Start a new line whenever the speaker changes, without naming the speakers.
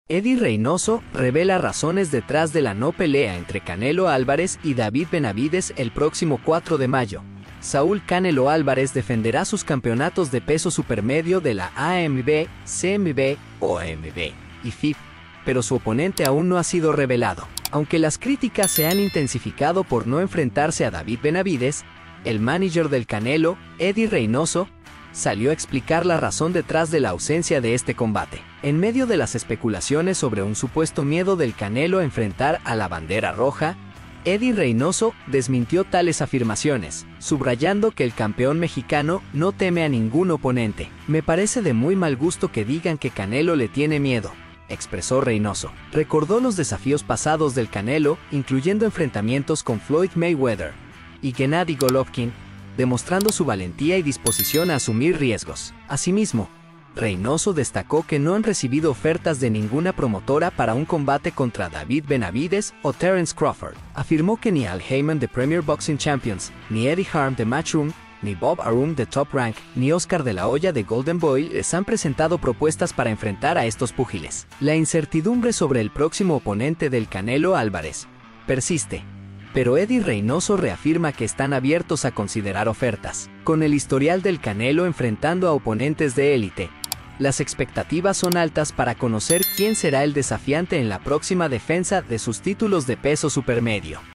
Eddie Reynoso revela razones detrás de la no pelea entre Canelo Álvarez y David Benavidez el próximo 4 de mayo. Saúl Canelo Álvarez defenderá sus campeonatos de peso supermedio de la AMB, CMB, OMB y FIB, pero su oponente aún no ha sido revelado. Aunque las críticas se han intensificado por no enfrentarse a David Benavidez, el manager del Canelo, Eddie Reynoso, salió a explicar la razón detrás de la ausencia de este combate. En medio de las especulaciones sobre un supuesto miedo del Canelo a enfrentar a la bandera roja, Eddie Reynoso desmintió tales afirmaciones, subrayando que el campeón mexicano no teme a ningún oponente. Me parece de muy mal gusto que digan que Canelo le tiene miedo, expresó Reynoso. Recordó los desafíos pasados del Canelo, incluyendo enfrentamientos con Floyd Mayweather y Gennady Golovkin, demostrando su valentía y disposición a asumir riesgos. Asimismo, Reynoso destacó que no han recibido ofertas de ninguna promotora para un combate contra David Benavidez o Terence Crawford. Afirmó que ni Al Heyman de Premier Boxing Champions, ni Eddie Hearn de Matchroom, ni Bob Arum de Top Rank, ni Oscar de la Hoya de Golden Boy les han presentado propuestas para enfrentar a estos púgiles. La incertidumbre sobre el próximo oponente del Canelo Álvarez persiste, pero Eddie Reynoso reafirma que están abiertos a considerar ofertas. Con el historial del Canelo enfrentando a oponentes de élite, las expectativas son altas para conocer quién será el desafiante en la próxima defensa de sus títulos de peso supermedio.